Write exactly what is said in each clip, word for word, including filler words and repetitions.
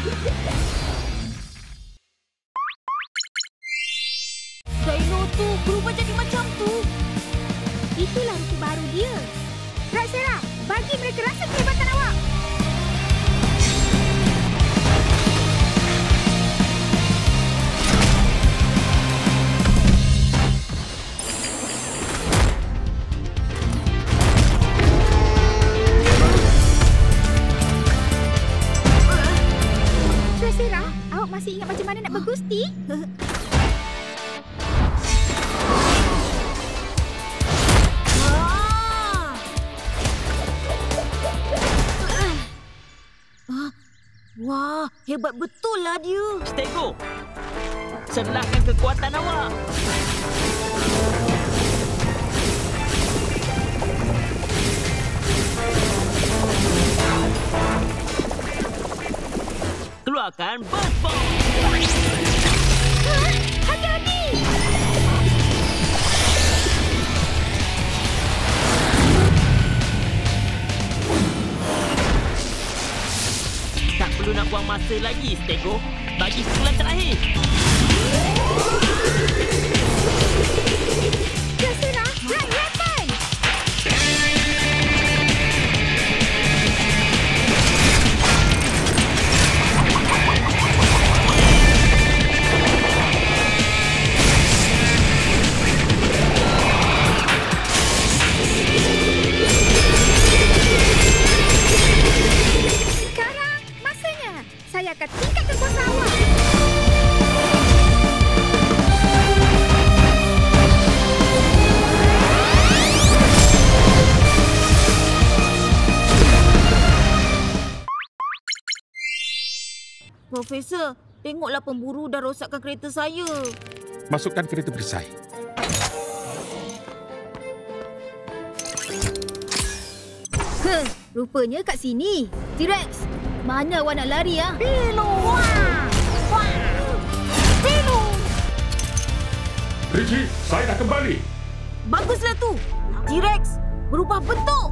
Dino tu berubah jadi macam tu. Itulah rupa baru dia. Raksasa, bagi mereka rasa kehebatan awak. Raksasa, awak masih ingat macam mana nak bergusti? Wah, hebat betul lah dia. Stego, serahkan kekuatan awak. Keluarkan Burst Bomb. Hati-hati! Tak perlu nak buang masa lagi, Stego. Bagi pukulan terakhir. Raksasa, Black Weapon! Sekarang, masanya. Saya akan tingkatkan kuasa awak. Profesor, tengoklah pemburu dah rosakkan kereta saya. Masukkan kereta perisai. Huh, rupanya kat sini. T-Rex, mana awak nak lari ya? Pilo! Wah! Wah! Pilo! Richie, saya dah kembali. Baguslah tu. T-Rex berubah bentuk.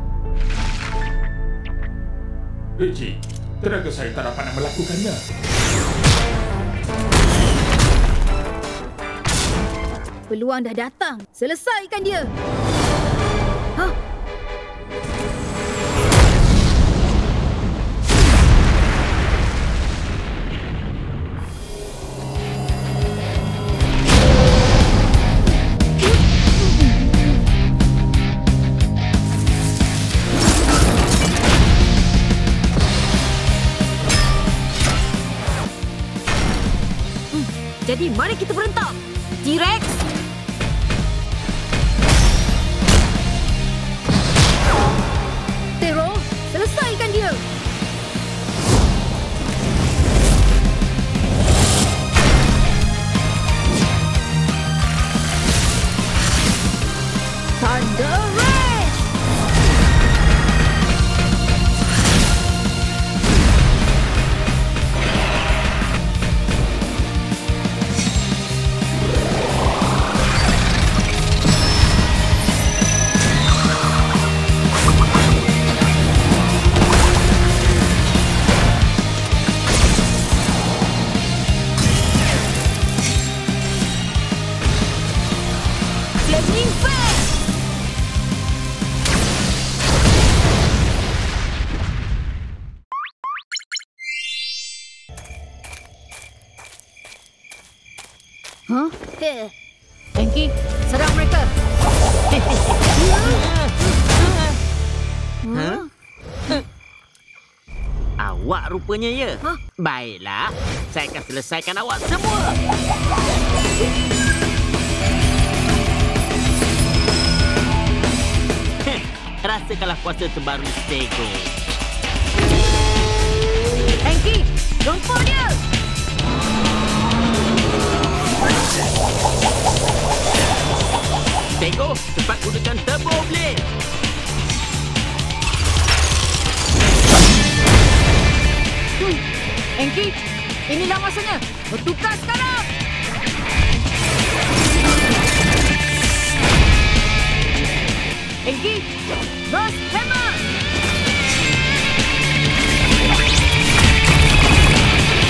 Richie, tenaga saya tak dapat nak melakukannya. Peluang dah datang. Selesaikan dia. Hah? Jadi mari kita berentak. T-Rex. Tero, selesaikan dia. Thunder Rage! Flaming Fist. Hah? Eh, Enki, serang mereka. Ha? Awak rupanya ya? Hah? Baiklah, saya akan selesaikan awak semua. Heh, rasakanlah kuasa terbaru Stego. Enki, jumpa dia. Stego, cepat gunakan Turbo Blade. Hmm. Enki, inilah masanya. Bertukar sekarang. Enki, Burst Hammer.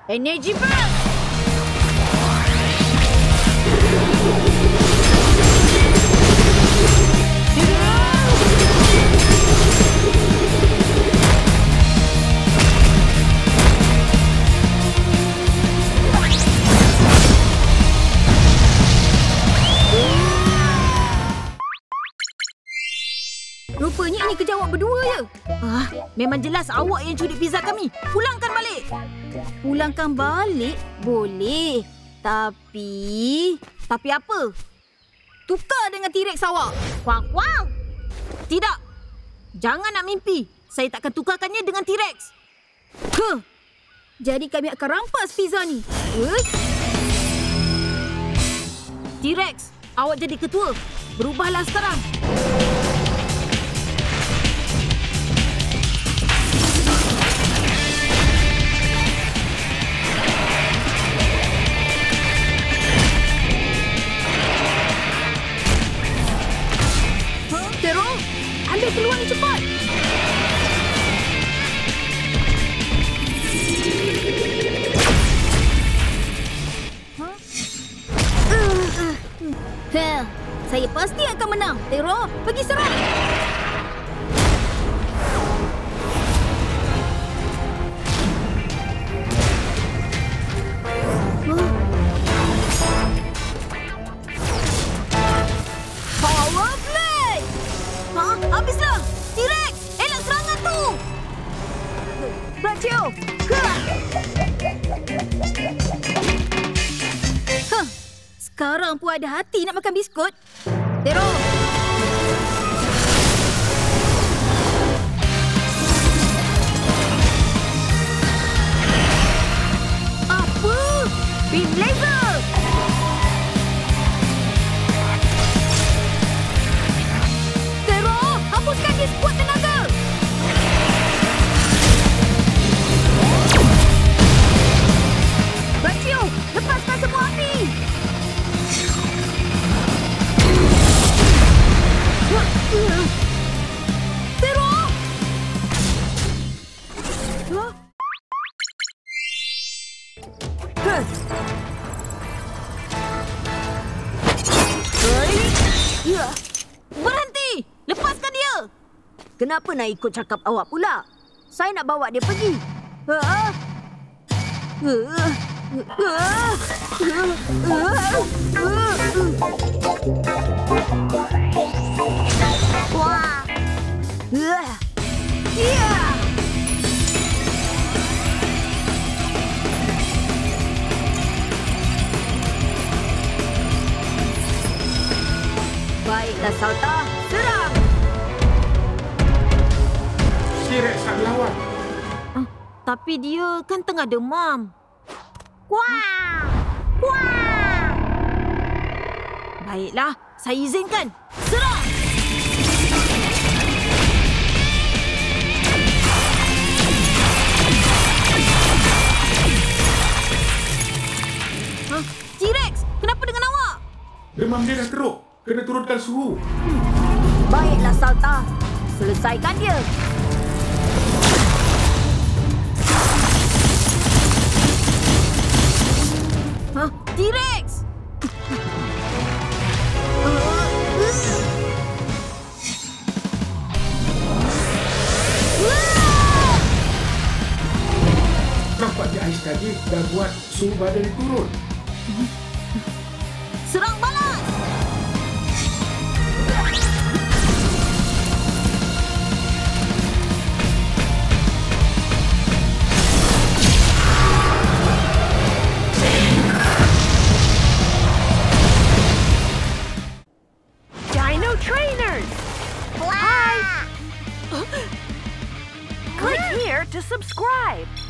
Energy burst! Rupanya ini kerja awak berdua je. Ah, memang jelas awak yang curi pizza kami. Pulangkan balik. Pulangkan balik? Boleh. Tapi... Tapi apa? Tukar dengan T-Rex awak. Kuang kuang. Tidak. Jangan nak mimpi. Saya takkan tukarkannya dengan T-Rex. Huh. Jadi kami akan rampas pizza ni. Huh? T-Rex, awak jadi ketua. Berubahlah sekarang. Tero, ambil peluang ni cepat. Huh? Uh, uh. Heh, saya pasti akan menang. Tero, pergi serang. Huh? Power play! Ha? Habislah! T-Rex! Elak serangan tu! Brachio! Huh. Huh. Sekarang pun ada hati nak makan biskut. Tero! Apa? Beam laser! Tero! Hapuskan dia sekuat tenaga! Brachio! Lepaskan semua api! Tero! Huh? Huh. Ya. Berhenti! Lepaskan dia! Kenapa nak ikut cakap awak pula? Saya nak bawa dia pergi. Ah. Ah. Ah. Wah. Ah. Ya. Baiklah, Salta. Serang! T-Rex nak melawan. Ah, tapi dia kan tengah demam. Wah! Wah! Baiklah, saya izinkan. Serang! Ha? T-Rex, kenapa dengan awak? Demam dia dah teruk. Kena turunkan suhu. Baiklah, Salta. Selesaikan dia. Ha? T-Rex! Nampak je ais tadi dah buat suhu badan dia turun. Serang balas! Dino Trainers! Hi! Click here to subscribe.